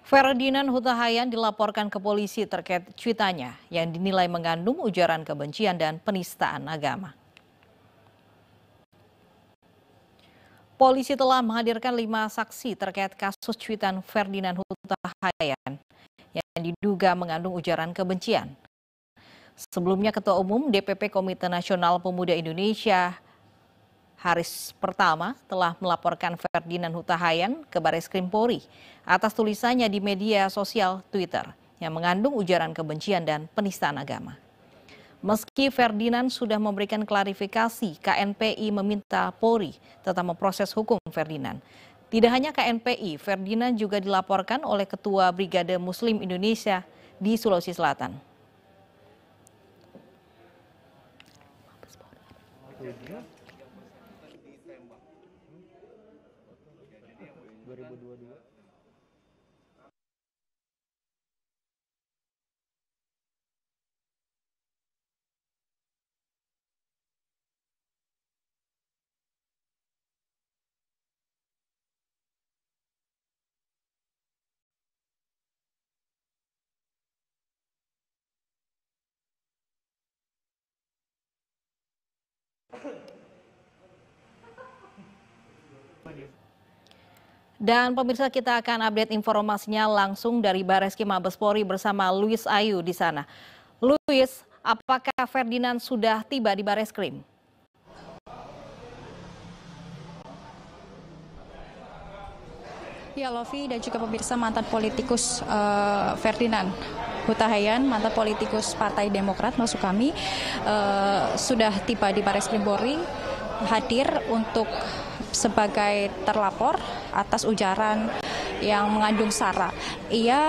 Ferdinand Huta Hayan dilaporkan ke polisi terkait cuitannya yang dinilai mengandung ujaran kebencian dan penistaan agama. Polisi telah menghadirkan 5 saksi terkait kasus cuitan Ferdinand Huta Hayan yang diduga mengandung ujaran kebencian. Sebelumnya Ketua Umum DPP Komite Nasional Pemuda Indonesia Haris Pertama telah melaporkan Ferdinand Huta Hayan ke Bareskrim Polri atas tulisannya di media sosial Twitter yang mengandung ujaran kebencian dan penistaan agama. Meski Ferdinand sudah memberikan klarifikasi, KNPI meminta Polri tetap memproses hukum Ferdinand. Tidak hanya KNPI, Ferdinand juga dilaporkan oleh Ketua Brigade Muslim Indonesia di Sulawesi Selatan. Dan pemirsa, kita akan update informasinya langsung dari Bareskrim Mabes Polri bersama Luis Ayu di sana. Luis, apakah Ferdinand sudah tiba di Bareskrim? Ya, Lovi dan juga pemirsa, mantan politikus Ferdinand Huta Hayan, mantan politikus Partai Demokrat maksud kami, sudah tiba di Bareskrim Polri, hadir untuk sebagai terlapor atas ujaran yang mengandung sara. Ia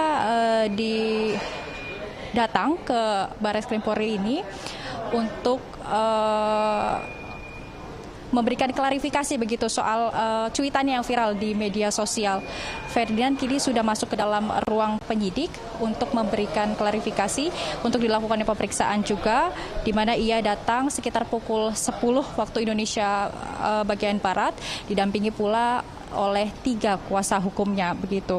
datang ke Bareskrim Polri ini untuk memberikan klarifikasi begitu soal cuitannya yang viral di media sosial. Ferdinand kini sudah masuk ke dalam ruang penyidik untuk memberikan klarifikasi, untuk dilakukannya pemeriksaan juga, di mana ia datang sekitar pukul 10 waktu Indonesia bagian Barat, didampingi pula oleh 3 kuasa hukumnya begitu.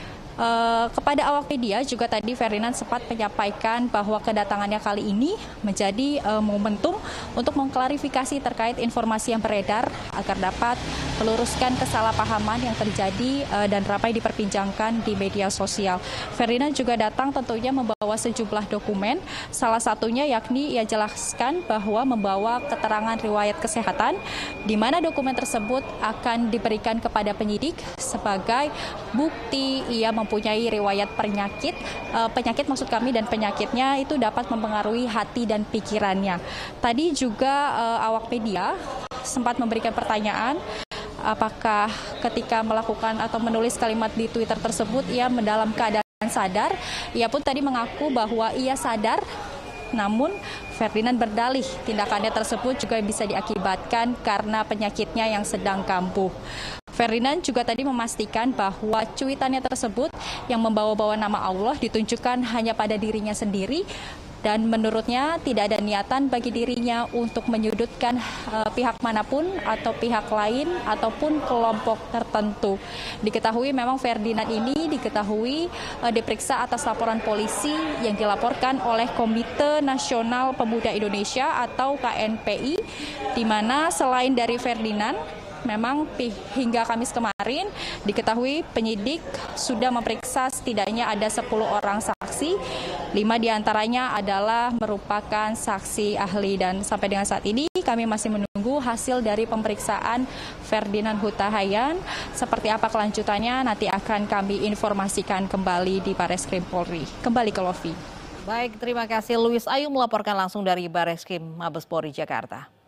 Kepada awak media juga tadi Ferdinand sempat menyampaikan bahwa kedatangannya kali ini menjadi momentum untuk mengklarifikasi terkait informasi yang beredar agar dapat meluruskan kesalahpahaman yang terjadi dan ramai diperbincangkan di media sosial. Ferdinand juga datang tentunya membawa sejumlah dokumen, salah satunya yakni ia jelaskan bahwa membawa keterangan riwayat kesehatan, di mana dokumen tersebut akan diberikan kepada penyidik sebagai bukti ia mempunyai riwayat penyakit maksud kami, dan penyakitnya itu dapat mempengaruhi hati dan pikirannya. Tadi juga awak media sempat memberikan pertanyaan apakah ketika melakukan atau menulis kalimat di Twitter tersebut ia dalam keadaan sadar. Ia pun tadi mengaku bahwa ia sadar, namun Ferdinand berdalih tindakannya tersebut juga bisa diakibatkan karena penyakitnya yang sedang kambuh. Ferdinand juga tadi memastikan bahwa cuitannya tersebut yang membawa-bawa nama Allah ditunjukkan hanya pada dirinya sendiri, dan menurutnya tidak ada niatan bagi dirinya untuk menyudutkan pihak manapun atau pihak lain ataupun kelompok tertentu. Diketahui memang Ferdinand ini diperiksa atas laporan polisi yang dilaporkan oleh Komite Nasional Pemuda Indonesia atau KNPI, di mana selain dari Ferdinand, memang hingga Kamis kemarin diketahui penyidik sudah memeriksa setidaknya ada 10 orang saksi, 5 diantaranya adalah merupakan saksi ahli, dan sampai dengan saat ini kami masih menunggu hasil dari pemeriksaan Ferdinand Huta Hayan. Seperti apa kelanjutannya nanti akan kami informasikan kembali di Bareskrim Polri. Kembali ke Lovi. Baik, terima kasih Luis Ayu melaporkan langsung dari Bareskrim Mabes Polri Jakarta.